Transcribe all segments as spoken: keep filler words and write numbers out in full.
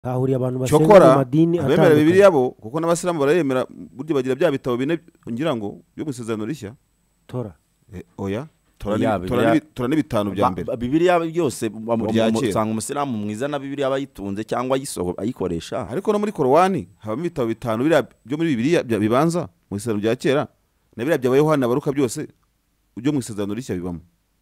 hahuriye abantu basenga mu madini atandukanye. Abemera Bibiliya bo kuko n'abasilamu barayemera burya bagira bya bitabo bine ngira ngo byo mu isezerano rishya. Tora. Eh, oya. Tora ni bitanu bya mbere. Bibiliya byose usanga umusilamu mwiza na Bibiliya abayitunze cyangwa ayikoresha. Ariko no muri Korowani habamo ibitabo bitanu byo muri Bibiliya bibanza mu isezerano rya kera. Na Bibiliya bya Yohana baruka byose byo mu isezerano rishya bibamo.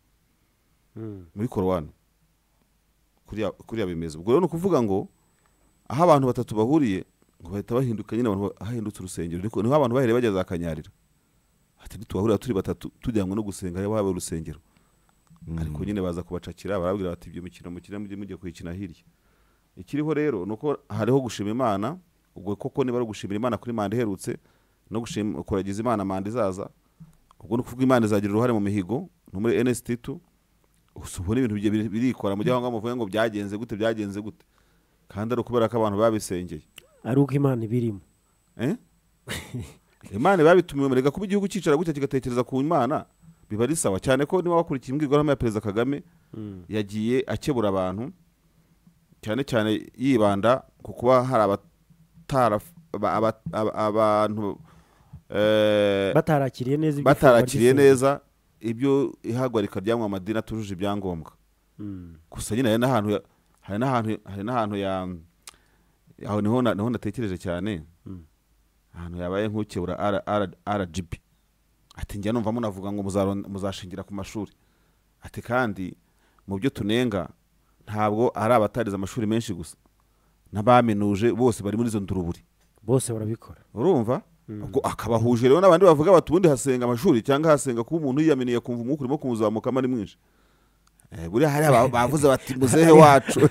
Muri Korowani. Kuriya kuriya bimeze. Ubwo rero no kuvuga ngo aho abantu batatu bahuriye ngo bahita bahinduka nyine abantu ahindutse urusengero niko niho abantu bahere bageza akanyarira. Ati ntitwahurira turi batatu tujyanywe no gusenga aho haba urusengero. Ariko nyine baza kubacakira barabwira bati ibyo mikino mukina mujye mujye kwikina hirya. Ikiriho rero nuko hariho gushima Imana ubwo koko niba ari gushimira Imana kuri manda iherutse no gushima kuragiza Imana manda izaza. Ubwo no kuvuga Imana izagira uruhare mu mihigo no muri N S T two usubona ibintu birikora mu gihe ngo muvuye ngo byagenze gute byagenze gute kandi ari kubera ko abantu babisengeye ari uko Imana ibirimo eh Imana babitumiwe merega kuba igihugu cicara gutya kigatekereza ku Imana biba ari sawa cyane ko niba wakurikiye imbwirwaruhame ya Perezida Kagame mm. yagiye akebura abantu cyane cyane yibanda ku kuba hari abatara abantu eh batarakiriye neza batarakiriye neza ibyo ihagwarika ryamwe amadini atujuje ibyangombwa. Mm. Gusa nyine hari n'ahantu hari n'ahantu hari n'ahantu ya aho niho niho natekereje cyane. Mm. Ahantu yabaye nk'ukebura R G B. Ati njya numva munavuga ngo muzashingira ku mashuri. Ati kandi mu byo tunenga ntabwo ari abatariza amashuri menshi gusa. N'abamenuje bose bari muri izo nduruburi. Bose barabikora. Urumva? Ubwo akabahuje rero n'abandi bavuga bati ubundi hasenga amashuri cyangwa hasenga kuba umuntu yiyaminiye kumva umwuka urimo kumuzamuka mari mwinshi. Eh buri hari bavuze bati muzehe wacu.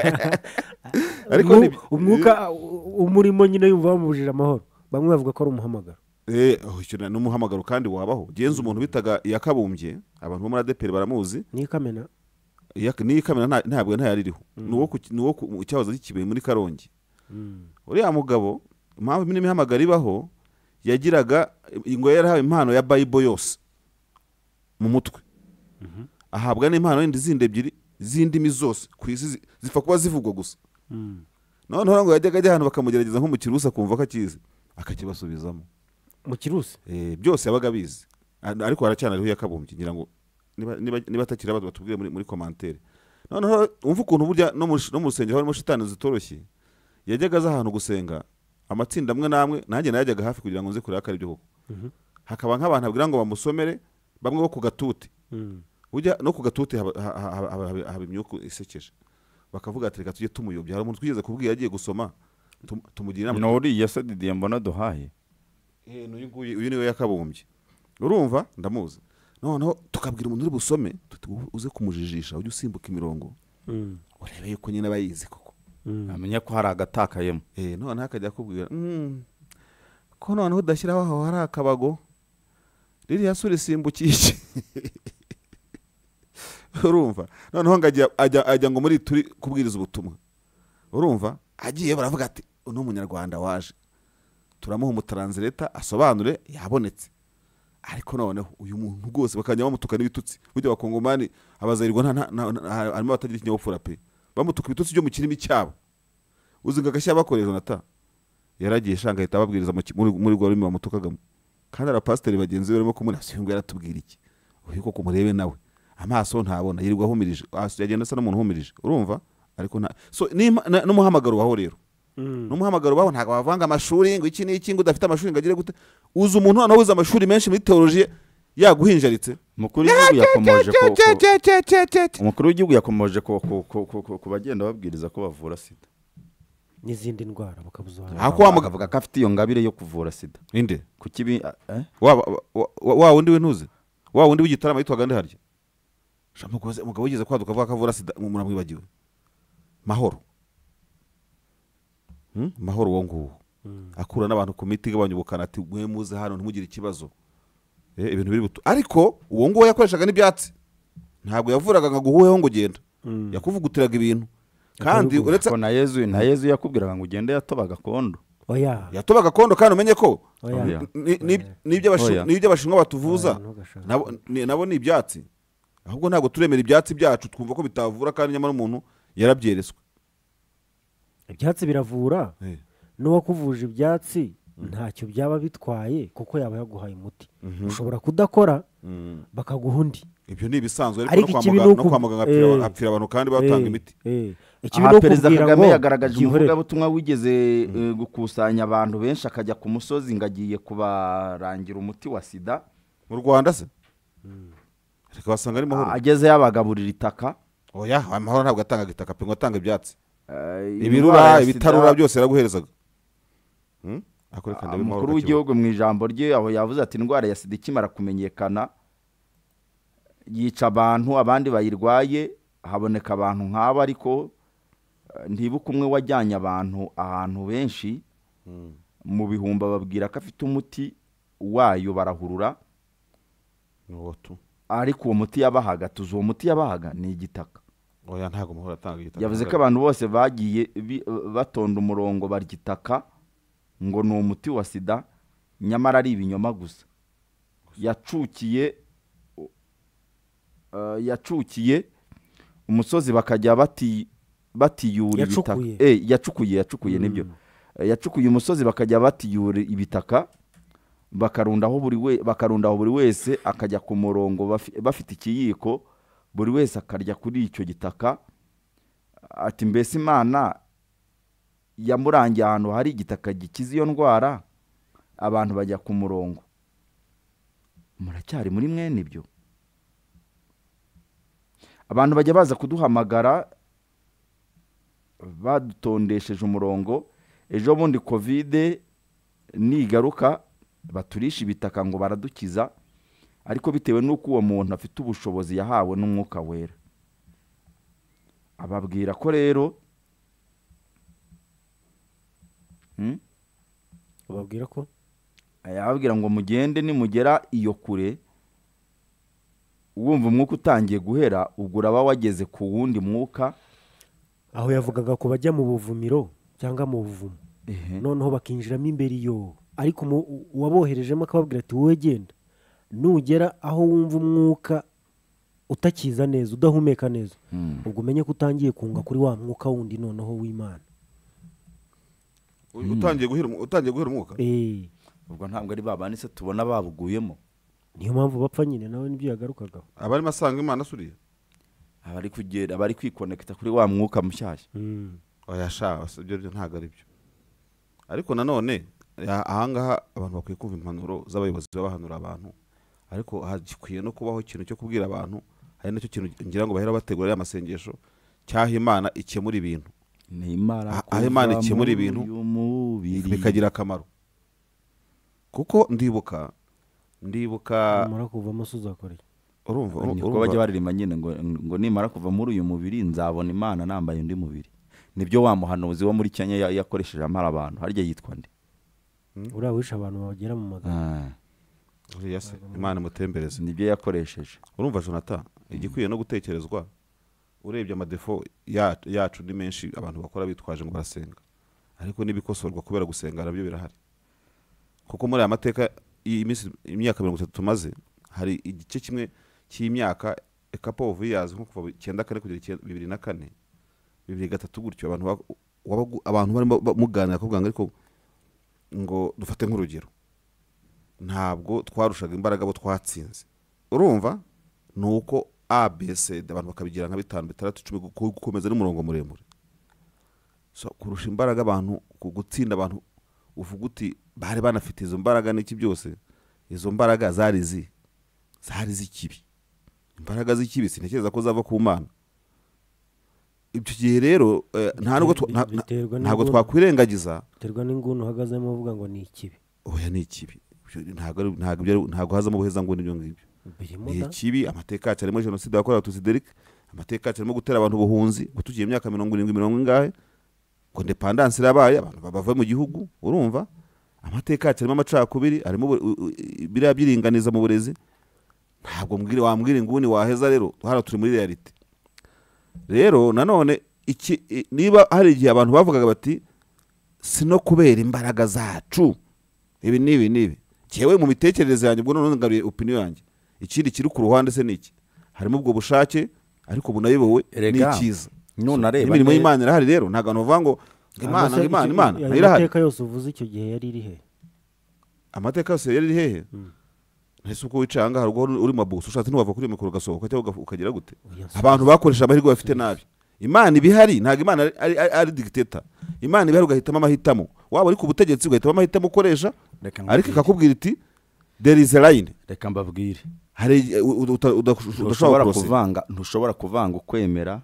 Ariko umwuka umurimo nyine yumva bamubujije amahoro. Bamwe bavuga ko ari umuhamagaro. Eh icyo ni umuhamagaro kandi wabaho. Genza umuntu bitaga yakabumbye abantu bo muri A D P R baramuzi. Ni kamena. Ni kamena ntabwo ntayaririho. Nuwo nuwo cyahoze gikibe muri Karongi. Uriya mugabo impamvu mini mihamagara ibaho yagiraga ngo yarahawe impano ya Bible yose mu mutwe. Mhm. Ahabwa n'impano indi zindi ebyiri zindimi zose kwisi zifa kuba zivugwa gusa. Mhm. None ngo yajyaga ajya ahantu bakamugerageza nko mu kirusa kumva ko akizi akakibasubizamo. Mu kirusa eh byose yabaga bizi. Ariko haracyana ariho yakabumbye ngira ngo niba niba, niba atakira batubwire muri muri commentaire. None umva ukuntu burya no mu no mu rusengero harimo shitani zitoroshye. Yajyaga aza ahantu gusenga amatsinda amwe namwe nanjye najyaga hafi kugira ngo nze kuri akari byo koko. Mhm. Hakaba nk'abantu abwira ngo bamusomere bamwe bo ku gatuti. Mhm. Ujya no ku gatuti haba imyuko isekeje. Bakavuga ati reka tujye tumuyobya hari umuntu twigeze kubwira yagiye gusoma tumugira inama. No uri yasadidiye mbona duhaye. Eh no yuguye uyu niwe yakabumbye. Urumva ndamuzi. Noneho tukabwira umuntu uri busome uze kumujijisha ujye usimbuka imirongo. Mhm. Urebe yuko nyine bayizi koko. Amenya ko hari agatakayemo. Eh none hakajya kubwira mm ko none udashyiraho aho hari akabago riri yasure simbukije. Urumva noneho ngajya ajya ajya ngo muri turi kubwiriza ubutumwa. Urumva agiye baravuga ati uno munyarwanda waje turamuha umutranslator asobanure yabonetse. Ariko noneho uyu muntu rwose bakajya bamutuka n'ibitutsi buryo bakongomani abazarirwa nta harimo batagira ikinyabupfura pe bamutuka ibitutsi byo mu kirimi cyabo. Uzinga gashya bakorera Jonathan yaragiye shanga ahita ababwiriza muri muri gwa rumi bamutukagamo kandi ara pastor bagenzi barimo kumurasa ngo yaratubwira iki uyu koko murebe nawe amaso ntabona yirirwa humirije yagenda sa n'umuntu humirije. Urumva ariko nta so no muhamagaro baho rero no muhamagaro baho ntago bavanga amashuri ngo iki n'iki ngo udafite amashuri ngagire gute uza umuntu hano wiza amashuri menshi muri theology yaguhinjaritse. Mukuru w'igihugu yakomoje ko umukuru w'igihugu yakomoje ko ku bagenda babwiriza ko bavura sida n'izindi ndwara bakabuza hako bakavuga ko afite iyo ngabire yo kuvura sida. Inde ku kibi eh wa wa wundi we ntuze wa wundi w'igitarama yitwaga nde harya shamwe kubaza umugabo yigeze kwaduka avuga ko avura sida umuntu amwibagiwe mahoro. Hmm? Mahoro wo nguwo akura n'abantu ku miti gabanya ubukana ati mwe muze hano ntimugire ikibazo. Eh ibintu biri buto ariko uwo nguwo yakoreshaga n'ibyatsi ntabwo yavuraga ngo guhuheho ngo genda. Yakuvugutiraga ibintu kandi uretse ko na Yezu na Yezu yakubwiraga ngo ugende yatobaga kondo. Oya yatobaga kondo kandi umenye ko nibyo nibyo abashinwa batuvuza nabo nabo ni ibyatsi ahubwo ntabwo turemera ibyatsi byacu twumva ko bitavura kandi nyamara umuntu yarabyereswe. ibyatsi biravura Eh. n'uwakuvuje ibyatsi ntacyo byaba bitwaye kuko yaba yaguhaye umuti ushobora kudakora Mm. bakaguha undi ibyo ni ibisanzwe ariko Ariko no kwa ikibi muganga- ni no uku- kwa muganga hapfira eh. hapfira abantu kandi batanga imiti Eh, ikibi ni aha perezida ukubwira kagame ngo yagaragaje byihorere. umuvugabutumwa wigeze eh, gukusanya abantu benshi akajya ku musozi ngo agiye kubarangira umuti wa sida mu Rwanda se reka wasanga ari mahoro agezeyo abagaburira itaka oya amahoro ntabwo atangaga itaka pe ngo atanga ibyatsi Eh, indwara ibirura ya sida, ibitarura byose yaraguherezaga Hmm? Ako reka ndabe mahoro umukuru kakibaho. w'igihugu mu ijambo rye aho yavuze ati indwara ya sida ikimara kumenyekana yica abantu abandi bayirwaye haboneka abantu nk'aba ariko eh, ntibuka umwe wajyanye abantu ahantu benshi Hmm. mu bihumbi babwira ko afite umuti wayo barahurura Ni uwo tu. ariko uwo muti yabahaga tuzi uwo muti yabahaga ni igitaka oya ntabwo mahoro atanga igitaka yavuze ko abantu bose bagiye bi- batonda umurongo barya itaka ngo ni umuti wa sida nyamara ari ibinyoma gusa yacukiye uh, yacukiye umusozi bakajya bati batiyura ibitaka Yacukuye. eh yacukuye yacukuye Mm. nibyo Eh, yacukuye umusozi bakajya batiyura ibitaka bakarundaho buri we bakarundaho buri wese akajya ku murongo bafi- bafite ikiyiko buri wese akarya kuri icyo gitaka ati mbese imana yamurangiye ahantu hari igitaka gikiza iyo ndwara abantu bajya ku murongo muracyari muri mwene ibyo abantu bajya baza kuduhamagara badutondesheje umurongo ejo bundi kovide nigaruka baturisha ibitaka ngo baradukiza ariko bitewe n'uko uwo muntu afite ubushobozi yahawe n'umwuka wera ababwira ko rero hmm? bababwira ko ababwira ngo mugende nimugera iyo kure wumva umwuka utangiye guhera ubwo uraba wageze ku wundi mwuka aho yavugaga ko bajya mu buvumiro cyangwa mu buvumo ehe noneho bakinjiramo imbere iyo ariko umu- uwaboherejemo akababwira ati wowe genda nugera aho wumva umwuka utakiza neza udahumeka neza Hmm. ubwo umenye ko utangiye kunga kuri wa mwuka wundi noneho w'imana U- utangiye guhera umu- utangiye guhera umwuka Eh, ubwo ntabwo ari babandi se tubona babuguyemo niyo mpamvu bapfa nyine nawe nibyo yagarukagaho abarimo asanga imana asuriye abari kugera abari kwikonekita kuri wa mwuka mushyashya Mm. oya sha ibyo byo ntabwo ari byo ariko nanone ya- ahangaha abantu bakwiye kumva impanuro z'abayobozi babahanura abantu ariko hagikwiye no kubaho ikintu cyo kubwira abantu hari nacyo kintu ngira ngo bahera bategura ya masengesho cyaha imana ikemura ibintu nimara Ah, aho Imana ikemura ibintu, mubiri bikagira akamaro kuko ndibuka ndibuka numara kuvamo se uzakora iki? urumva uru- niko urumva- bajya baririmba nyine ngo ngo nimara kuva muri uyu mubiri nzabona imana nambaye undi mubiri nibyo wa muhanuzi wo muri Kenya ya- yakoresheje amara abantu harya yitwa nde uriya wishe abantu bagera mu magana Ah, uriya se imana imutembereze nibyo yakoresheje urumva Jonathan igikwiye no gutekerezwa urebye amadefo ya- yacu ni menshi abantu bakora bitwaje ngo barasenga ariko n'ibikosorwa kubera gusenga nabyo birahari kuko muri aya mateka y'iminsi imyaka mirongo itatu tumaze hari igice kimwe cy'imyaka a couple of years nko kuva icyenda kane kugera icyenda- bibiri na kane bibiri gatatu gutyo abantu ba- wabagu- abantu barimo ba- muganira kuvuga ngo ariko ngo dufate nk'urugero ntabwo twarushaga imbaraga abo twatsinze urumva ni uko a b c d abantu bakabigira nka bitanu bitandatu icumi gu- gukomeza n'umurongo muremure so kurusha imbaraga abantu ku gutsinda abantu uvuga uti bari banafite izo mbaraga n'iki byose izo mbaraga zari zi zari z'ikibi imbaraga z'ikibi sintekereza ko zava ku mana ibyo gihe rero eh, nta nubwo twa- nta- nta- Biterwa ntabwo n'inguni. twakwirengagiza biterwa n'inguni uhagazemo uvuga ngo ni ikibi oya ni ikibi Ibyo ntabwo ari- ntabwo ibyo ari- ntabwo hazamo ubuheza ngo n'ibyo ngibyo birimo ni da ikibi amateka yacu arimo jenoside yakorewe abatutsi derike amateka yacu arimo gutera abantu ubuhunzi ngo tugiye imyaka mirongo irindwi mirongo ingahe ngo indepandansi irabaye abantu bava mu gihugu urumva amateka yacu arimo amacakubiri arimo ubu- u- u- biriya byiringaniza mu burezi ntabwo mbwire wambwira inguni waheza rero hano turi muri realite rero nanone iki i- niba hari igihe abantu bavugaga bati si no kubera imbaraga zacu ibi n'ibi n'ibi cyewe mu mitekerereze yanjye ubwo none ngaruye opinion yanjye ikindi kiri ku ruhande se niki harimo ubwo bushake ariko bunayobowe Erega, n'ikiza none areba imirimo ne- y'Imana irahari rero ntabwo abantu bavuga ngo imana Amase- imana icyo- imana ayo nayo irahari mateka yose uvuze icyo gihe yari iri he? amateka yose yari hehe ntese uko wicaye ahangaha ubwo uri mabuso ushatse ntiwava kuri iyo mikoro ugasohoka cyangwa uga- ukagera gute Oya, abantu bakoresha amahirwe bafite nabi imana ibihari ntabwo imana ari- ari ari- ari dictator imana ibihari ugahitamo amahitamo waba uri ku butegetsi ugahitamo amahitamo ukoresha Reka ariko mbabwire. ikakubwira iti there is a line reka mbabwire hari igihe u- u- uta- uda- ntushobora udashobora kurose kuvanga ntushobora kuvanga ukwemera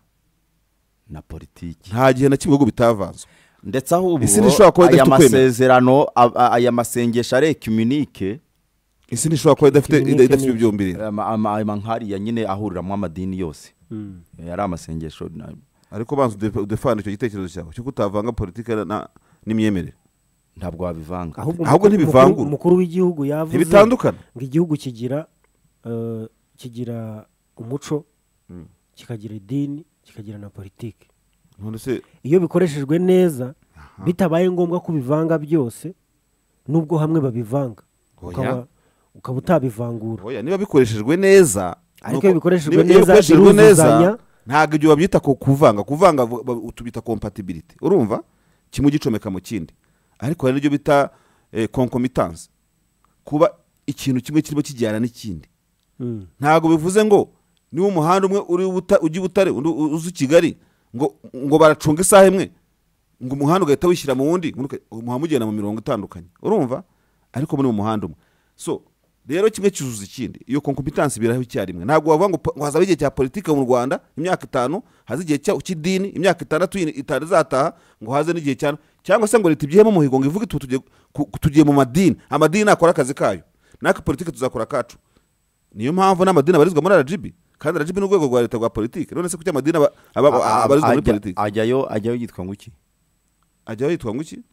na politiki nta gihe na kimwe ibihugu bitavanzwe ndetse ahubwo Isi ntishobora kuba aya idafite ukwemera. masezerano a- a- aya masengesho ari ecumenike isi ntishobora kuba idafite Ecumenike idafite ni- ibyumvire ama- ama- ama nkariya nyine ahuriramo amadini yose Mm. yari amasengesho na- ariko banza udefa- udefane icyo gitekerezo cyawe cyo kutavanga politiki na- n'imyemerere ntabwo wabivanga ahubwo Ahubwo umukuru- ntibivangura. umukuru- umukuru w'igihugu yavuze ntibitandukana ngo igihugu kigira eh, kigira umuco kikagira idini kikagira na politiki. none se Iyo bikoreshejwe neza bitabaye ngombwa ko ubivanga byose nubwo hamwe babivanga Oya. ukaba ukaba utabivangura. oya niba bikoreshejwe neza Ariko nuko- iyo bikoreshejwe niba- iyo neza bikoreshejwe neza biruzuzanya. ntabwo ibyo babyita ko kuvanga kuvanga vu- ba- tubita compatibility urumva kimwe gicomeka mu kindi ariko hari n'ibyo bita eh, concomitance kuba ikintu kimwe kirimo kijyana n'ikindi Mm. ntabwo bivuze ngo niba umuhanda umwe uri Buta- ujya i Butare undi u- uza i Kigali ngo ngo baracunga isaha imwe ngo umuhanda ugahita wishyira mu wundi undi uka- umuhanda ugenda mu mirongo itandukanye urumva ariko muri mu muhanda umwe so rero kimwe cyuzuza ikindi iyo concomitance biraho icyarimwe ntabwo wavuga ngo po- ngo hazaba igihe cya politike mu Rwanda imyaka itanu haza igihe cya- cy'idini imyaka itandatu yindi- itanu izataha ngo haze n'igihe cyane cyangwa se ngo leta ibyihemo umuhigo ngo ivuge tuti tugiye ku- tugiye mu madini amadini nakora akazi kayo natwe politike tuzakora akacu niyo mpamvu n'amadini abarizwa muri R G B kandi R G B ni urwego rwa leta rwa politike none se kuki amadini aba- aba- aba- abarizwa muri Ajya- politike ajyayo ajyayo yitwa ngo iki ajyaho yitwa ngo iki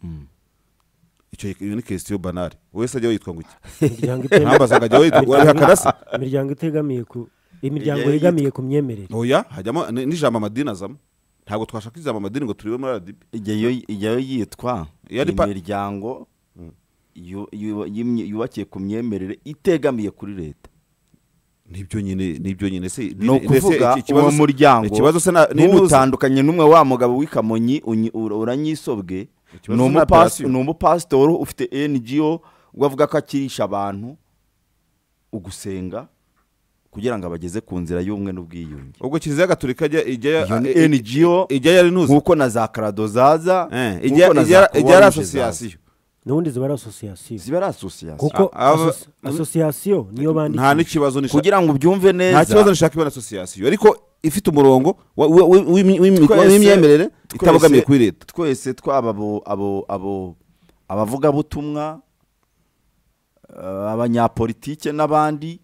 icyo iyo ni question banale wese ajyaho yitwa ngo iki Imiryango itega- ntambaza ngo ajyaho yitwa urabihakana se imiryango itegamiye ku imiryango Igihe yegamiye ku myemerere. oya hajyamo n- n'ijambo amadini azamo ntabwo twashaka ijambo amadini ngo turibe muri R D B ijyayo ijyayo yitwa Yari pa- imiryango yu- yu- yimye- yubakiye ku myemerere itegamiye kuri leta nibyo nyine nibyo nyine se ni ukuvuga iki- uwo se- muryango ikibazo se na- ni nuza. ntutandukanye n'umwe wa mugabo w'ikamonyi unyi- ura- uranyisobwe Ikibazo ni se na umupasi- operation. ni umupasitori ufite N G O uvuga ko akirisha abantu ugusenga kugira ngo abageze ku nzira y'ubumwe n'ubwiyunge ubwo kiliziya gatolika ijya ijya iyo ni eh, N G O ijya yari nuza nk'uko na za karado zaza Eh, nk'uko ijya na ijya za ijya ari Croix Rouge zaza. association n'ubundi ziba ari asosiyasiyo ziba ari asosiyasiyo kuko Ah, aba- asosi- asosiyasiyo niyo nta bandikisha. n'ikibazo nishaka kugira ngo ubyumve neza nta kibazo nishaka ibona association ariko ifite umurongo wa- wa- wa- w'imi- w'imi- Twese- w'imyemerere twese- itabogamiye kuri leta twese twaba abo abo abo abavugabutumwa eh, abanyapolitike n'abandi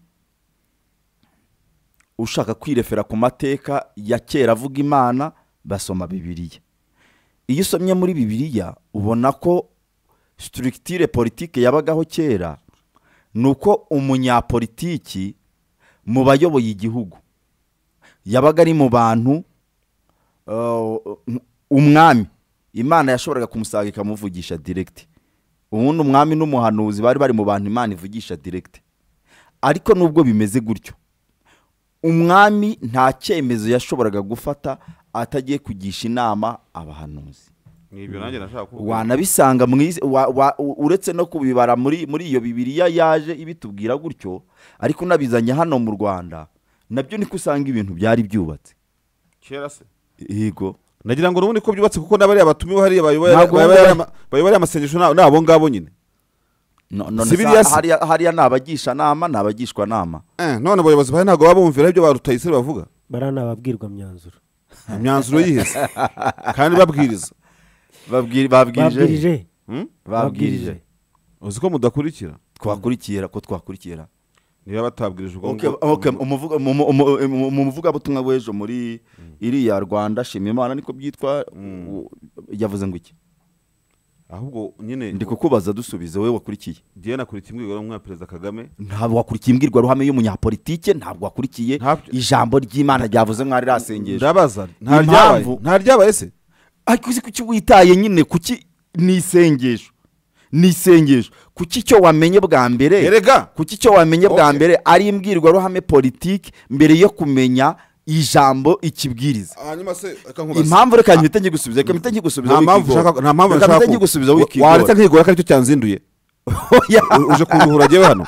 ushaka kwirefera ku mateka ya kera avuga imana basoma bibiliya iyo usomye muri bibiliya ubona ko structure politike yabagaho kera ni uko umunyapolitiki mu bayoboye igihugu yabaga ari mu bantu uh, umwami imana yashoboraga kumusanga ikamuvugisha direct ubundi umwami n'umuhanuzi bari bari mu bantu imana ivugisha direct ariko nubwo bimeze gutyo umwami nta cyemezo yashoboraga gufata atagiye kugisha inama abahanuzi nibyo nanjye nashaka kuvuga wanabisanga mwize wa, wa, u- uretse no kubibara muri muri iyo bibiliya yaje ibitubwira gutyo ariko unabizanye hano mu Rwanda nabyo niko usanga ibintu byari byubatse kera se yego nagira ngo nubundi ko byubatse kuko n'abari abatumiwe hariya bayoboye Ntabwo bayoboye bari- ama- bayoboye amasengesho na- nabo ngabo nyine no, no, Si Bibiliya se? hariya hariya nabagisha nama nabagishwa nama Eh, none abayobozi bahe ntabwo baba bumvira ibyo ba Rutayisire bavuga bariya ni ababwirwa myanzuro imyanzuro yihese kandi babwiriza babwirije babwirije babwirije Hmm? babwirije uzi ko mudakurikira twakurikira ko twakurikira niba batabwirije ubwo okay, ngo- okay. umuvuga mu- mu- mu- mu- mu muvugabutumwa w'ejo muri iriya Rwanda shima Imana niko byitwa u- yavuze ngo iki ahubwo nyine ndi kukubaza dusubize wowe wakurikiye diye nakurikiye imbwirwaruhame perezida Kagame ntabwo wakurikiye imbwirwaruhame y'umunyapolitike ntabwo wakurikiye Ntabyo- ijambo ry'Imana ryavuze mwari rasengesho ndabaza nta Impamvu- ryabaye nta ryabaye se ariko uzi kuki witaye nyine kuki ni isengesho ni isengesho kuki icyo wamenye bwa mbere erega kuki icyo wamenye bwa Okay. mbere ari imbwirwaruhame politiki mbere yo kumenya ijambo ikibwiriza. hanyuma se reka nkubaze Impamvu reka mpite ngigusubiza reka mpite ngigusubiza nta mpamvu ushaka nta mpamvu reka mpite ushaka ngigusubiza waretse wikigora. nkigora ko aricyo cyanzinduye Oya. U- uje kunduhura jyewe hano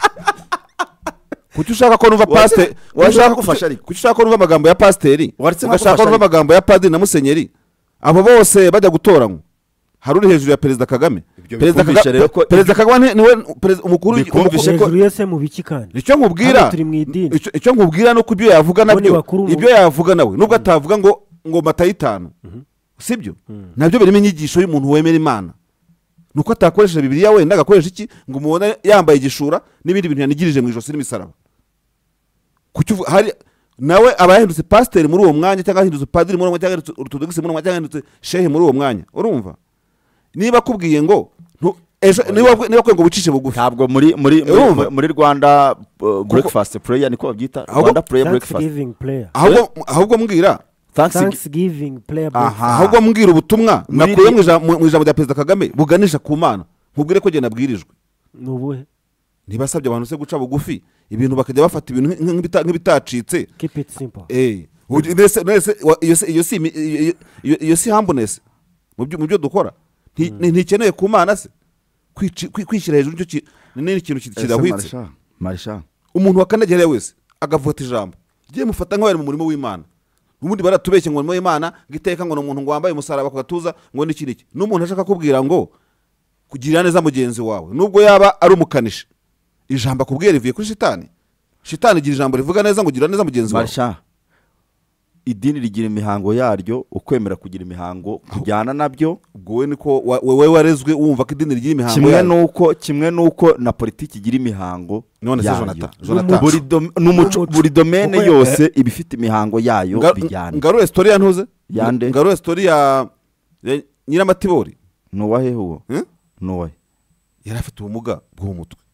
kuki ushaka ko numva Waretse- pasiteri waretse ushaka kugufasha ariko. kuki ushaka ko numva amagambo ya pasiteri Waretse ugashaka ko nkagufasha numva ariko. amagambo ya padiri na musenyeri abo bose bajya gutoranywa hari uri hejuru ya perezida Kagame Ibyo perezida bikumvisha Kagame rero ko- perezida Kagame ni- niwe perezida- umukuru Bikumvishe umukuru- ko- hejuru yese mu biki kandi icyo nkubwira Hano turi mu idini. icyo- icyo nkubwira nuko ibyo yavuga Bo ni nabyo bakuru mu- ibyo yavuga nawe nubwo atavuga ngo ngo mata y'itanu sibyo nabyo birimo inyigisho y'umuntu wemera Imana nuko atakoresha Bibiliya wenda agakoresha iki ngo umubone yambaye igishura n'ibindi bintu yanigirije mu ijosi n'imisaraba kuki uvu- hari nawe aba yahindutse pasiteri muri uwo mwanya cyangwa yahindutse padiri muri uwo mwanya cyangwa yahindutse orthodoxe muri uwo mwanya cyangwa yahindutse shehe muri uwo mwanya urumva niba akubwiye ngo ntu- ejo niba akubwiye- niba akubwiye ngo wicishe bugufi Ntabwo muri muri muri- Urumva? muri Rwanda uh, breakfast prayer niko babyita Ahubwo- Rwanda prayer breakfast. thanksgiving prayer ahubwo ahubwo mbwira Thanksgiving. thanksgiving prayer Aha. breakfast. ahubwo mbwira ubutumwa Muri- nakuye mu ijambo mu ijambo rya perezida Kagame buganisha ku Mana nkubwire ko genda nabwirijwe ni ubuhe ntibasabye abantu se guca bugufi ibintu bakajya bafata ibintu nk'i- nk'ibita- nk'ibitacitse keep it simple eh ubu- mbese- mbese wa- iyo si- iyo si imi- iyo- iyo- iyo si humbleness mu byo mu byo dukora Nti- ni- ntikeneye ku Mana se Kwici- kwi- kwishyira hejuru nicyo ki- ni ikintu ki- Ese kidahwitse Marisha, Marisha. umuntu wakandagira wese agavuta ijambo giye mufata nk'abari mu murimo w'Imana ubundi baratubeshye ngo umurimo w'Imana ngo iteka ngo ni umuntu ngo wambaye umusaraba ku gatuza ngo n'iki n'iki n'umuntu ashaka kubwira ngo kugirira neza mugenzi wawe nubwo yaba ari umukanishi ijambo akubwiye rivuye kuri shitani shitani igira ijambo rivuga neza ngo gira neza mugenzi wawe Marisha, idini rigira imihango yaryo ukwemera kugira imihango kujyana nabyo ubwo we niko wa- wowe warezwe wumva ko idini rigira imihango kimwe yayo. nuko kimwe nuko na politiki igira imihango none se yayo. Jonathan N'umuco. Jonathan buri dom- n'umuco N'umuco. buri domene Kuko- yose iba ifite imihango yayo Nga- bijyana. ngarure story ya ntuze Yande? ngarure story ya ya Nyiramatibori Nuwahe huwo Eh? nuwahe yari afite ubumuga bwo mu mutwe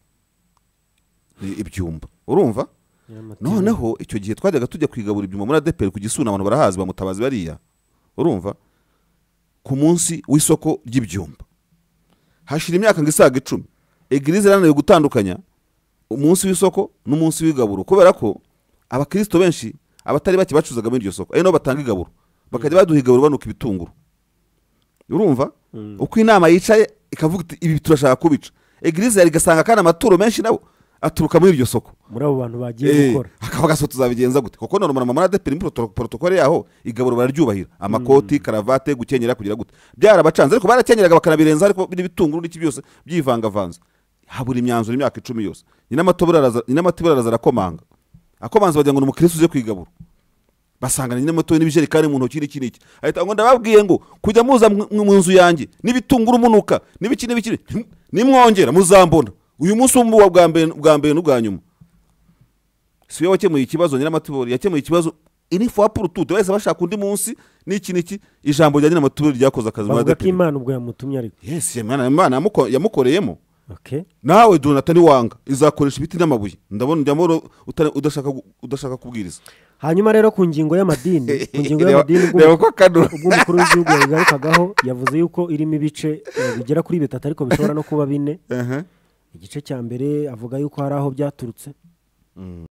Ni ibyumba urumva noneho icyo gihe twajyaga tujya kwigabura ibyuma muri adeperi ku Gisuna abantu barahazi bamutabazi bariya urumva ku munsi w'isoko ry'ibyumba hashira imyaka ngo isaga icumi eglise yananiwe gutandukanya umunsi w'isoko n'umunsi w'igaburo kubera ko abakristo benshi abatari bake bacuzaga muri iryo soko ari nabo batanga igaburo bakajya baduha igaburo banuka ibitunguru urumva uko inama yicaye ikavuga iti ibi turashaka kubica eglise yari gasanga kandi amaturo menshi nabo aturuka muri iryo soko muri abo bantu bagiye gukora akavuga so tuzabigenza gute kuko none umuntu muri adeperi protokole yaho igaburo bararyubahira amakoti karavate gukenyera kugira gute byarabacanze ariko barakenyeraga bakanabirenza ariko biri bitunguru n'iki byose byivangavanze habura imyanzuro imyaka icumi yose nyinamatibura araza nyinamatibura araza arakomanga akomanze bagira ngo ni umukristo uje kwigabura basangana nyinamatibura n'ibijerekani mu ntoki n'iki n'iki ahita ngo ndababwiye ngo kujya muza mu mu nzu yanjye n'ibitunguru munuka n'ibiki n'ibiki nimwongera muzambona uyu munsi w'umuwa bwa mbere bwa mbere n'ubwa nyuma si we wakemuye ikibazo Nyiramatibori yakemuye ikibazo ini fwa purutute wese bashaka undi munsi n'iki n'iki ijambo rya Nyiramatibori ryakoze akazi muri bavuga ko adeperi Imana ubwo yamutumye ariko yes Imana Imana yamuko- yamukoreyemo okay nawe Jonathan wanga izakoresha ibiti n'amabuye ndabona njyamo utari- udashaka gu- udashaka kubwiriza hanyuma rero ku ngingo y'amadini ku ngingo Reba- y'amadini ubwo- reba ko akanura. ubwo umukuru w'igihugu yabigarukagaho yavuze yuko irimo ibice eh, bigera kuri bitatu ariko bishobora no kuba bine Ehe. igice cya mbere avuga yuko hari aho byaturutse